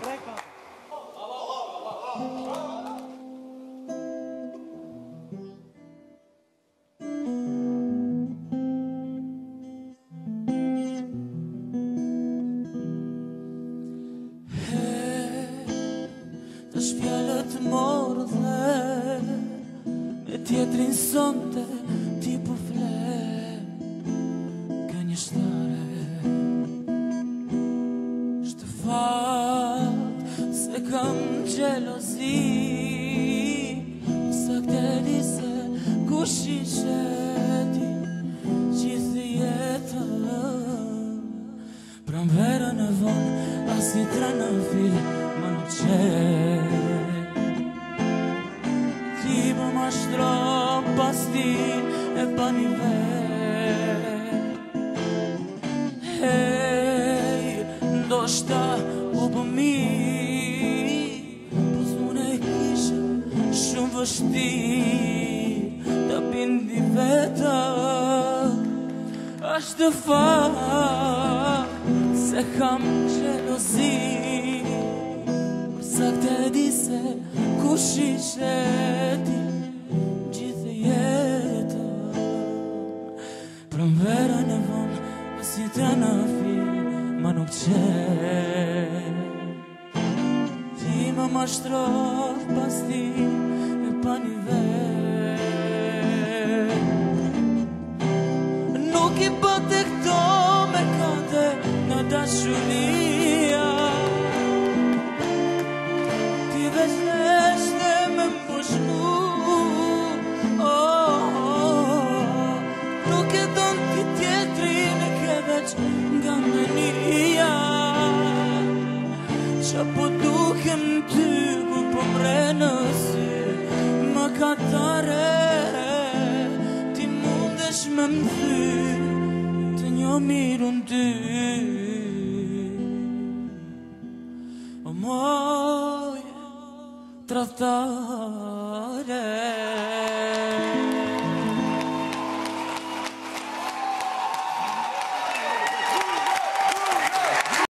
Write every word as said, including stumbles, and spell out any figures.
Të shpjallët të morë dhe me tjetrin sonte ti po fle gënjeshtare. Shtë fat se kam gjelozi, sa këtë di se kush ishe ti gjithë jetën. Pranverën e vonë as një tranafil ma nuk qenë. Ti më mashtro pas ti e pa një vet. Hej, ndoshta u bë mirë, po s'mune ishe shumë vështirë ta bindi veta. Ashtë fakt se kam gjelozi, sa këtë di se kush ishe ti gjithë jetën. Pranverën e vonë as një tranafil ma nuk qenë. Ti më mashtrov pas ti e pa një vet. Nuk i bëte këto me kante në dashuria, ti veçneshte me mbushnu. Oh, oh, oh. Nuk e don ti tjetrin e ke veç nga menia. Qa po dukem ty kur po mre në sy, më katare ti mundesh me m'thy të një mirun ty. O moj trattare.